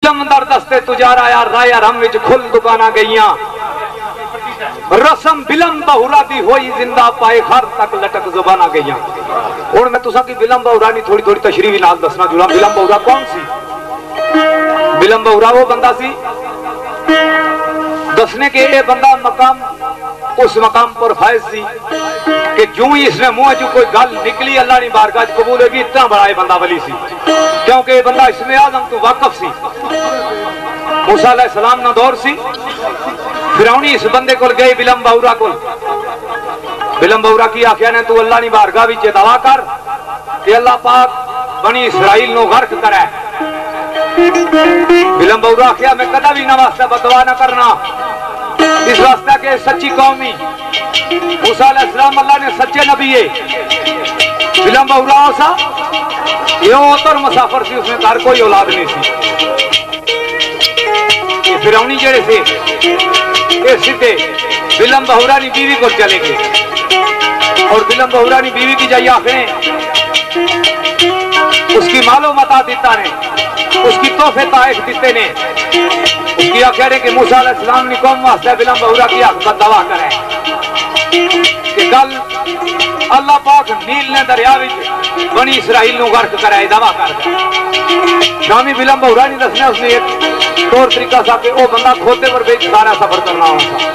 जमदर दस्ते तुजार आया राय रम विच खुल दुकाना गईया रसम बिलम बहुरा दी होई जिंदा पाए घर तक लटक जुबाना गईया। हुण मैं तुसा की बिलम बहुरा नी थोड़ी थोड़ी तशरीह नाल दसना जुड़ा। बिलम बहुरा कौन सी? बिलम बहुरा वो बंदा सी दसने के ये बंदा मकाम उस मकाम पर फायज सी कि जो ही इसने मुंह चो कोई गल निकली अल्लाह ने बारगाह कबूल होगी। इतना बड़ा ये बंदा वली सी क्योंकि ये बंदा इसमें आजम तो वाकफ सी। मूसा अलैहिस्सलाम ना दौर सी। फिरौनी इस बंदे को गए बिलम बहुरा को। बिलम बहुरा की आख्या ने तू अल्लाह ने बारगाह विच दावा कर कि अल्लाह पाक बनी इसराइल नो गर्क करे। बिलम बहुरा आख्या मैं कदा भी ना वास्ता बदवा ना करना इस वास्ता के सच्ची कौमी मूसा अलैहिस्सलाम अल्लाह ने सच्चे नबी है। बिलम बहुरा सा यो उतर मुसाफिर सी उसने घर कोई औलाद नहीं सी। फिरौनी जेड़े से ये सीधे बिलम बहुरा नी बीवी को चले गए और बिलम बहुरा नी बीवी की जाइए आखिरें उसकी मालो मता दिता ने उसकी तोहफे ताइफ दिते ने उसकी आख्या ने कि मूसा अलैहिस्सलाम ने कौम वास्ते बिलम बहुरा की हक पर दवा करे कि कल अल्लाह पाक नील ने दरिया विच बनी इसराइल नु गर्क कराए दावा कर शामी बिलम बहुरा ने दसना उसने एक तौर तरीका सा कि वो बंदा खोते पर बेच सारा सफर करना होता।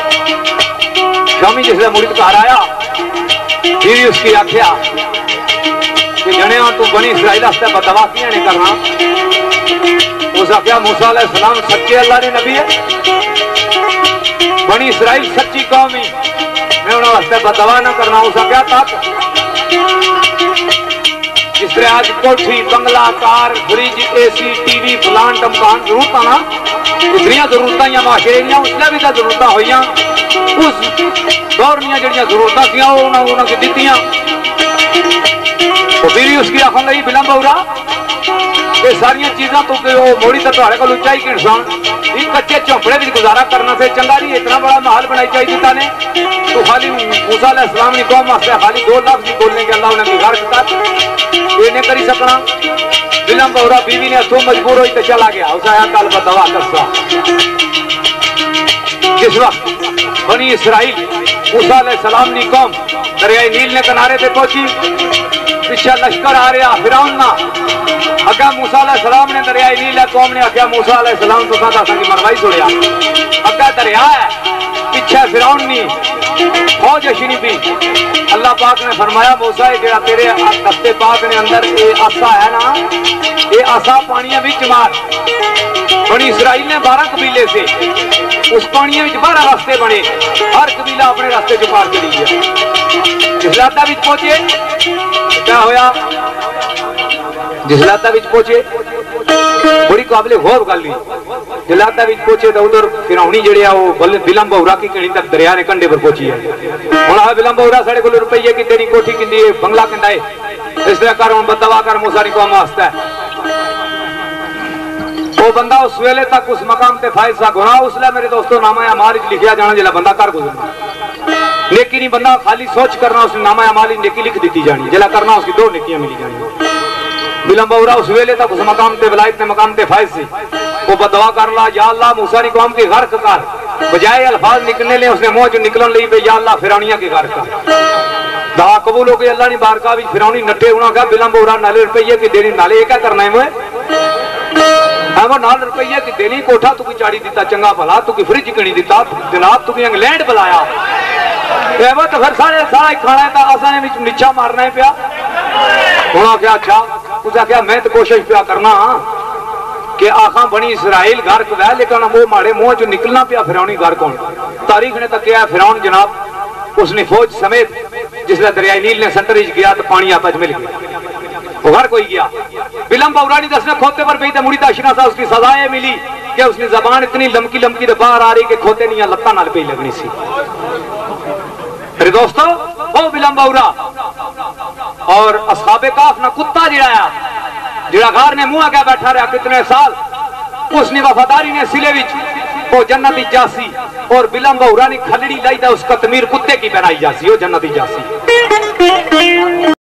शामी जिसने मुरीद घर आया बीवी उसकी आख्या कि जने तू बनी इसराइल वास्ते बदवा किया नहीं करना। उस आख्या मूसा अलैहिस्सलाम सच्चे अल्लाह ने नबी है बनी इसराइल सच्ची कौम ही मैं उन्हें वास्ते बदवा ना करना। उस आख्या तक जिस तरह आज कोठी बंगला कार फ्रिज एसी टीवी फलान टमकान जरूरत ना इतनी जरूरत या माशरे उसने भी तो जरूरत हुई उस दौर जड़िया जरूरत थी दित्तियां। तो बीवी उसकी आखन लगी बिलम बहुरा ये सारिया चीजा तो मोड़ी तो तुम्हारे को उच्चाई की इंसान एक कच्चे झोंपड़े भी गुजारा करना से चंगा नहीं इतना बड़ा महल बनाई चाहिए दिता ने तो खाली मूसा अलैहिस्सलाम ने कौम वास्ते खाली 2 लफ्ज ही बोलने के अल्लाह उन्हें बिगाड़ दिता ये नहीं करी सकना। बिलम बहुरा बीवी ने हथों मजबूर हुई तो चला गया उसे आया कल बदवा करसा। जिस वक्त बनी इसराइल मूसा अलैहिस्सलाम की कौम दरियाई नील ने किनारे पे पहुंची पीछे लश्कर आ रहा फिरौन ना अगा मूसा अलैहिस्सलाम ने दरियाई नील कौम ने आख्या मूसा अलैहिस्सलाम तो सादा की मरवाई सुनिया अगा दरिया है पीछे फिरौन नी फौज अशीनी पी। अल्लाह पाक ने फरमाया मूसा जेड़ा तेरे दस्ते पाक ने अंदर ये आसा है ना ये आसा पानिया विच मार। बनी इसराइल ने 12 कबीले से उस पानिया विच 12 रास्ते बने हर कबीला अपने रास्ते चो पार चली गया। जिसलाता विच पहुंचे क्या होया जिसलाता विच पहुंचे बड़ी काबिले गौर गल जिलाता विच पहुंचे तो उधर फिरौनी जेड़े आ वो बिलम बहुरा की कणी तक दरिया ने कंडे पर पहुंची है। हुण आ बिलम बहुरा साडे कोल रुपये की तेरी कोठी किंदी है बंगला किंदा है इस तरह कर हुण बदवा कर मूसा दी कौम वास्ते वो बंदा उस वेले तक उस मकाम ते फायज सा गुना उसले मेरे दोस्तों नामा अमाल विच लिखिया जाना जिला बंदा कर गुजरना नेकी नहीं बंदा खाली सोच करना उसने नामा अमाल नेकी लिख दी जानी जिला करना उसकी 2 नेकियां मिली जानी। बिलम बहुरा उस वेले तक उस मकाम ते विलायत ने मकाम ते फायज से वो बदवा कर ला या अल्लाह मूसा दी कौम के गर्क कर बजाय अल्फाज निकलने ले उसने मुंह चो निकलन लई पे या अल्लाह फिरौनिया के गर्क कर दवा कबूल हो गई। अल्लाह ने बारगाह विच फिरौनी नट्टे होना कहा बिलम बहुरा नाले रुपये की देनी नाले क्या करना है मैं नाल रुपये की देनी कोठा तू चाड़ी दिता चंगा भला तू फ्रिज कणी दिता जनाब तू इंग्लैंड बुलाया तो फिर सारे सारा खाना था असा ने नीचा मारना है पिया। हुण आख्या अच्छा उसने आख्या मैं तो कोशिश पिया करना कि आखा बनी इसराइल गर्क वै लेकिन वो माड़े मुंह चो निकलना पिया फिरौनी गर्क कौन। तारीख ने तक किया फिरौन जनाब उसने फौज समेत जिसने दरियाई नील ने सेंटर गया तो पानी आपस मिल गया वो घर कोई गया। बिलम बहुरा ने दसने खोते पर पई तो मुड़ी दशना सा उसकी सजाएं मिली कि उसकी जबान इतनी लमकी लमकी तो बाहर आ रही कि खोते नहीं लत्ता नाल पई लगनी सी। मेरे दोस्तों वो बिलम बहुरा और असहाबे काफ ना कुत्ता जिहड़ा गार ने मुंह आगे बैठा रहा कितने साल उसने वफादारी ने सिले विच वो जन्नती जासी और बिलम बहुरा ने खलड़ी लाई उस कतमीर कुत्ते की पहनाई जासी वो जन्नती जासी।